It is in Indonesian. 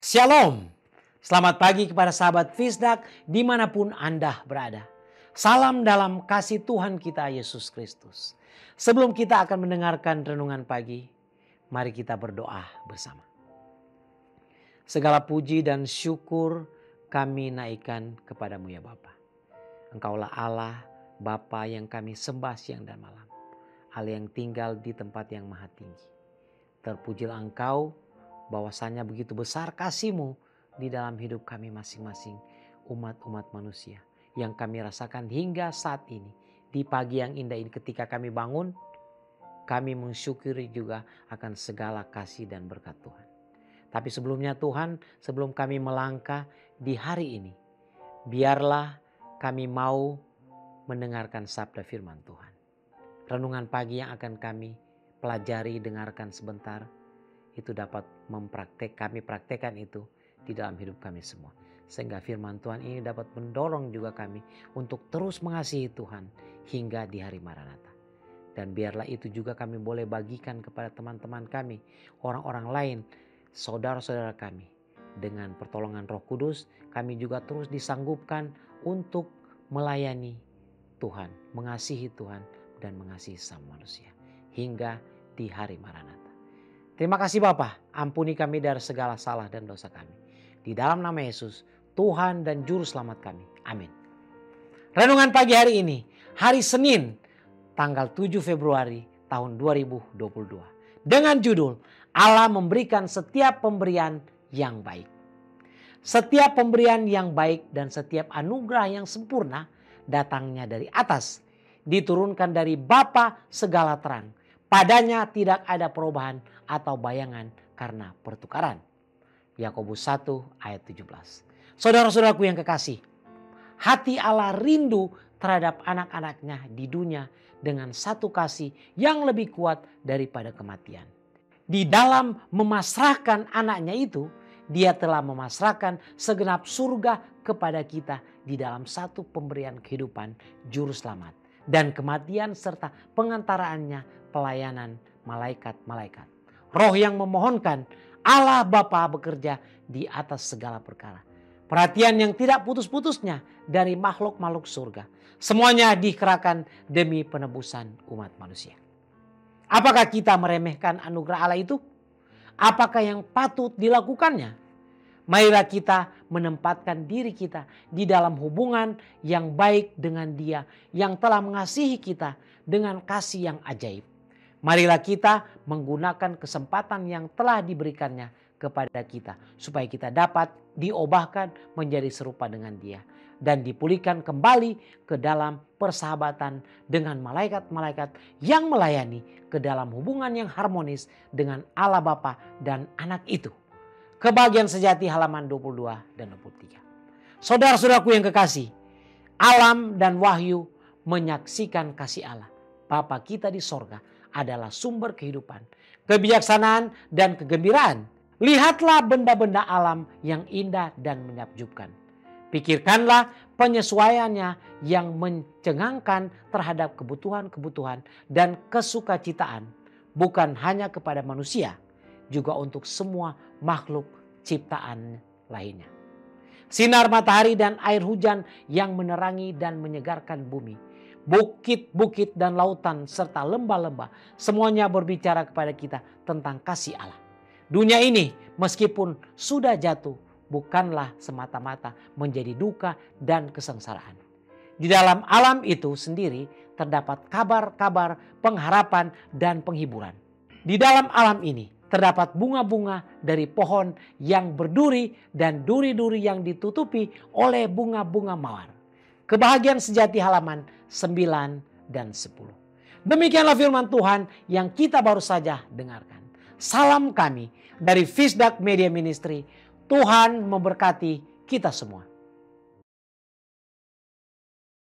Shalom. Selamat pagi kepada sahabat Fisdak dimanapun Anda berada. Salam dalam kasih Tuhan kita Yesus Kristus. Sebelum kita akan mendengarkan renungan pagi, mari kita berdoa bersama. Segala puji dan syukur kami naikkan kepadamu ya Bapa. Engkaulah Allah, Bapa yang kami sembah siang dan malam. Allah yang tinggal di tempat yang maha tinggi. Terpujilah Engkau, bahwasanya begitu besar kasih-Mu di dalam hidup kami masing-masing umat-umat manusia yang kami rasakan hingga saat ini. Di pagi yang indah ini ketika kami bangun, kami mensyukuri juga akan segala kasih dan berkat Tuhan. Tapi sebelumnya Tuhan, sebelum kami melangkah di hari ini, biarlah kami mau mendengarkan sabda firman Tuhan. Renungan pagi yang akan kami pelajari, dengarkan sebentar, itu dapat kami praktekkan itu di dalam hidup kami semua. Sehingga firman Tuhan ini dapat mendorong juga kami untuk terus mengasihi Tuhan hingga di hari Maranatha. Dan biarlah itu juga kami boleh bagikan kepada teman-teman kami, orang-orang lain, saudara-saudara kami. Dengan pertolongan Roh Kudus kami juga terus disanggupkan untuk melayani Tuhan, mengasihi Tuhan dan mengasihi sesama manusia hingga di hari Maranatha. Terima kasih Bapa, ampuni kami dari segala salah dan dosa kami. Di dalam nama Yesus, Tuhan dan Juru Selamat kami. Amin. Renungan pagi hari ini, hari Senin, tanggal 7 Februari tahun 2022. Dengan judul, Allah memberikan setiap pemberian yang baik. Setiap pemberian yang baik dan setiap anugerah yang sempurna datangnya dari atas. Diturunkan dari Bapa segala terang. Padanya tidak ada perubahan atau bayangan karena pertukaran. Yakobus 1 ayat 17. Saudara-saudaraku yang kekasih, hati Allah rindu terhadap anak-anaknya di dunia dengan satu kasih yang lebih kuat daripada kematian. Di dalam memasrahkan anaknya itu, dia telah memasrahkan segenap surga kepada kita di dalam satu pemberian kehidupan Juru Selamat dan kematian serta pengantaraannya pelayanan malaikat-malaikat. Roh yang memohonkan Allah Bapa bekerja di atas segala perkara. Perhatian yang tidak putus-putusnya dari makhluk-makhluk surga. Semuanya dikerahkan demi penebusan umat manusia. Apakah kita meremehkan anugerah Allah itu? Apakah yang patut dilakukannya? Marilah kita menempatkan diri kita di dalam hubungan yang baik dengan Dia yang telah mengasihi kita dengan kasih yang ajaib. Marilah kita menggunakan kesempatan yang telah diberikannya kepada kita supaya kita dapat diubahkan menjadi serupa dengan Dia dan dipulihkan kembali ke dalam persahabatan dengan malaikat-malaikat yang melayani ke dalam hubungan yang harmonis dengan Allah Bapa dan Anak itu. Kebahagiaan sejati halaman 22 dan 23. Saudara-saudaraku yang kekasih, alam dan wahyu menyaksikan kasih Allah. Bapa kita di sorga adalah sumber kehidupan, kebijaksanaan dan kegembiraan. Lihatlah benda-benda alam yang indah dan menakjubkan. Pikirkanlah penyesuaiannya yang mencengangkan terhadap kebutuhan-kebutuhan dan kesukacitaan. Bukan hanya kepada manusia, juga untuk semua makhluk ciptaan lainnya. Sinar matahari dan air hujan yang menerangi dan menyegarkan bumi. Bukit-bukit dan lautan serta lembah-lembah semuanya berbicara kepada kita tentang kasih Allah. Dunia ini meskipun sudah jatuh bukanlah semata-mata menjadi duka dan kesengsaraan. Di dalam alam itu sendiri terdapat kabar-kabar pengharapan dan penghiburan. Di dalam alam ini terdapat bunga-bunga dari pohon yang berduri dan duri-duri yang ditutupi oleh bunga-bunga mawar. Kebahagiaan sejati halaman 9 dan 10. Demikianlah firman Tuhan yang kita baru saja dengarkan. Salam kami dari Fisdak Media Ministry. Tuhan memberkati kita semua.